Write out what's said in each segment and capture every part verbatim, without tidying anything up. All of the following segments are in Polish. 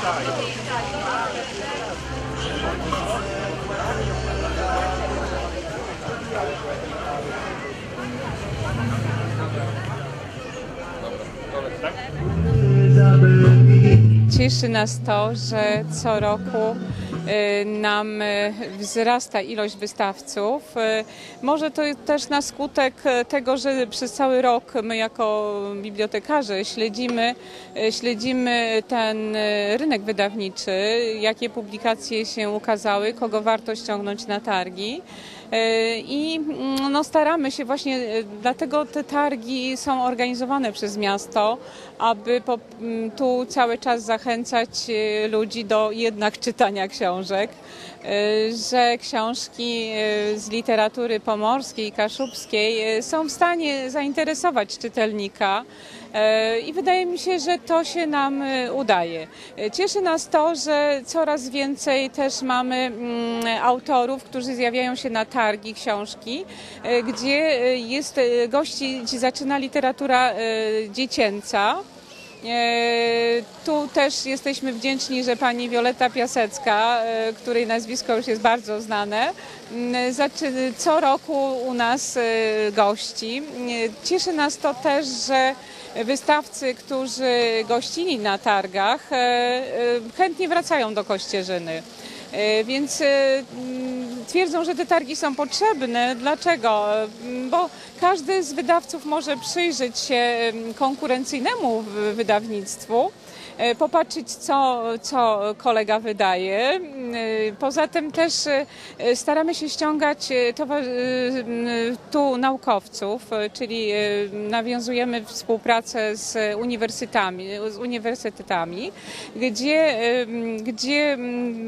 Cieszy nas to, że co roku nam wzrasta ilość wystawców. Może to też na skutek tego, że przez cały rok my jako bibliotekarze śledzimy, śledzimy ten rynek wydawniczy, jakie publikacje się ukazały, kogo warto ściągnąć na targi. I no, staramy się właśnie, dlatego te targi są organizowane przez miasto, aby po, tu cały czas zachęcać ludzi do jednak czytania książek, że książki z literatury pomorskiej i kaszubskiej są w stanie zainteresować czytelnika. I wydaje mi się, że to się nam udaje. Cieszy nas to, że coraz więcej też mamy autorów, którzy zjawiają się na targi książki, gdzie jest gości, gdzie zaczyna literatura dziecięca. Tu też jesteśmy wdzięczni, że pani Wioletta Piasecka, której nazwisko już jest bardzo znane, co roku u nas gości. Cieszy nas to też, że wystawcy, którzy gościli na targach, chętnie wracają do Kościerzyny. Więc twierdzą, że te targi są potrzebne. Dlaczego? Bo każdy z wydawców może przyjrzeć się konkurencyjnemu wydawnictwu, popatrzeć, co, co kolega wydaje. Poza tym też staramy się ściągać tu naukowców, czyli nawiązujemy współpracę z uniwersytetami, z uniwersytetami, gdzie, gdzie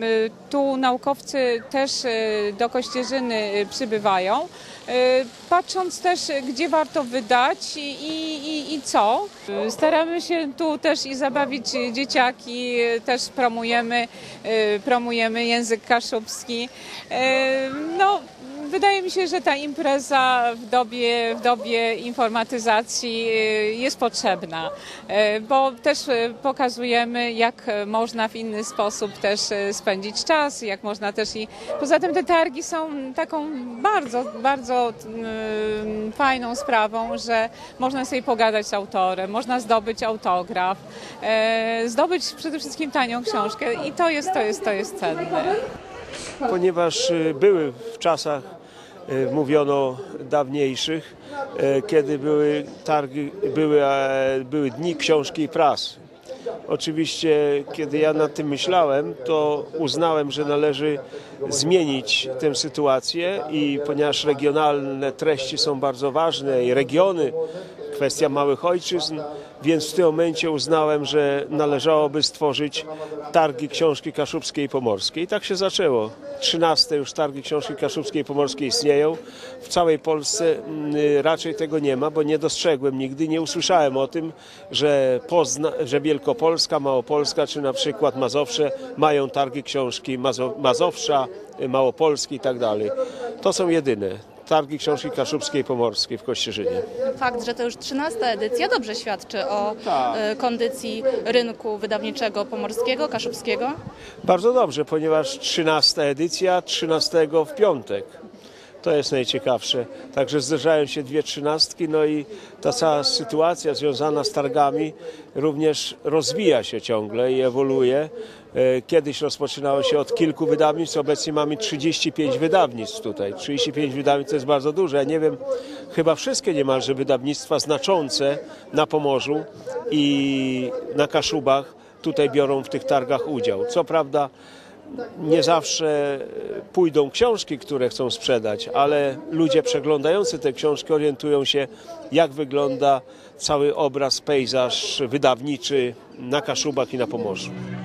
tu naukowcy też do Kościerzyny przybywają, patrząc też, gdzie warto wydać i, i, i co. Staramy się tu też i zabawić dzieciaki, też promujemy, promujemy język kaszubski. No, wydaje mi się, że ta impreza w dobie, w dobie informatyzacji jest potrzebna, bo też pokazujemy, jak można w inny sposób też spędzić czas, jak można też i... Poza tym te targi są taką bardzo, bardzo fajną sprawą, że można sobie pogadać z autorem, można zdobyć autograf, zdobyć przede wszystkim tanią książkę i to jest, to jest, to jest cenne. Ponieważ były w czasach, mówiono dawniejszych, kiedy były targi, były, były dni książki i prasy. Oczywiście, kiedy ja nad tym myślałem, to uznałem, że należy zmienić tę sytuację i ponieważ regionalne treści są bardzo ważne i regiony, kwestia małych ojczyzn, więc w tym momencie uznałem, że należałoby stworzyć targi książki kaszubskiej i pomorskiej. I tak się zaczęło. trzynaste już targi książki kaszubskiej i pomorskiej istnieją. W całej Polsce raczej tego nie ma, bo nie dostrzegłem nigdy, nie usłyszałem o tym, że, Pozna, że Wielkopolska, Małopolska czy na przykład Mazowsze mają targi książki Mazo, Mazowsza, Małopolski i tak dalej. To są jedyne. Targi książki kaszubskiej i pomorskiej w Kościerzynie. Fakt, że to już trzynasta edycja dobrze świadczy o tak. kondycji rynku wydawniczego pomorskiego, kaszubskiego? Bardzo dobrze, ponieważ trzynasta edycja, trzynastego w piątek. To jest najciekawsze. Także zderzają się dwie trzynastki, no i ta cała sytuacja związana z targami również rozwija się ciągle i ewoluuje. Kiedyś rozpoczynało się od kilku wydawnictw, obecnie mamy trzydzieści pięć wydawnictw tutaj. trzydzieści pięć wydawnictw to jest bardzo dużo. Ja nie wiem, chyba wszystkie niemalże wydawnictwa znaczące na Pomorzu i na Kaszubach tutaj biorą w tych targach udział. Co prawda nie zawsze pójdą książki, które chcą sprzedać, ale ludzie przeglądający te książki orientują się, jak wygląda cały obraz, pejzaż wydawniczy na Kaszubach i na Pomorzu.